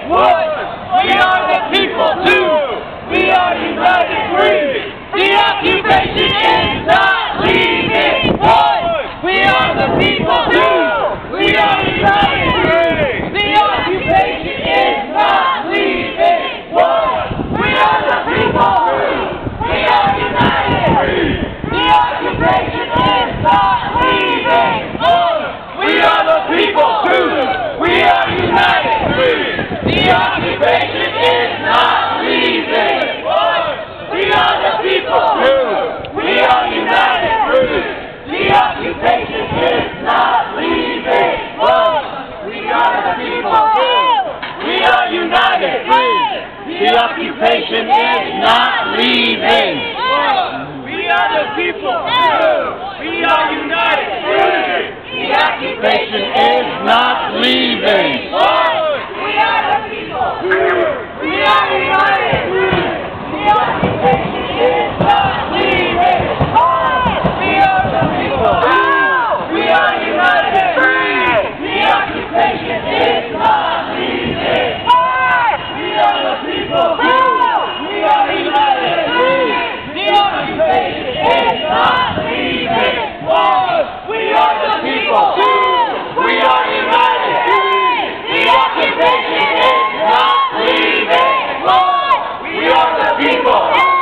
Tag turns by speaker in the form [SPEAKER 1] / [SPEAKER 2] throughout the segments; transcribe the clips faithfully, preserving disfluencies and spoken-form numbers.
[SPEAKER 1] One, we are the people. Two, we are united. Three, the occupation is not leaving. One, we are the people. Two, we are united. Three, the occupation is not leaving. One, we are the people. Two, we are united. Three, the occupation is not leaving. One, we are the people. Two, we are united. Three, the occupation is not leaving. One, we are the people. Two, we are united. Three, the occupation is not leaving. One, we are the people. Two, we are united. Three, the occupation is not leaving. One, we are the people. Two, we are united. Three, the occupation is not leaving. One, we are the people. Two, we are united. Three, the occupation is not leaving. One, we are the people. Two, we are united. Three, the occupation is not leaving. One, we are the people. Two, we are united. Three, the occupation is not leaving. One, we are the people. Two, we are united. Three, the occupation is not leaving. One, we are the people.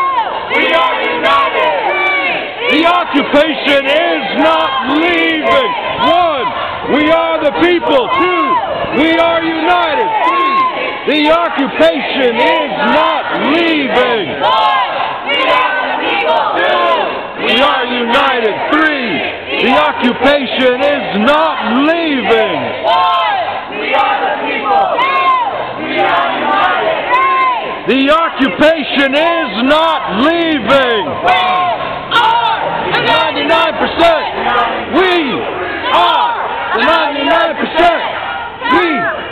[SPEAKER 1] We are united.
[SPEAKER 2] The occupation is not leaving. One, we are the people. Two, we are united. Three, the occupation is not leaving.
[SPEAKER 1] One, we are the people. Two,
[SPEAKER 2] We are united. Three, the occupation is not leaving.
[SPEAKER 1] One, we are the people. Two, we are united. Three,
[SPEAKER 2] The occupation is not leaving.
[SPEAKER 1] we are the
[SPEAKER 2] ninety-nine percent. We are the ninety-nine percent. We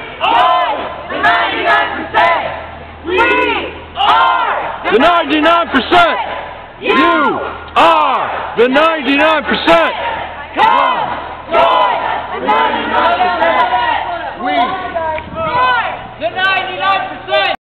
[SPEAKER 1] are the ninety-nine percent. We are
[SPEAKER 2] the ninety-nine percent. You are the ninety-nine percent.
[SPEAKER 1] Come join the ninety-nine percent.
[SPEAKER 2] We
[SPEAKER 1] We are the ninety-nine percent.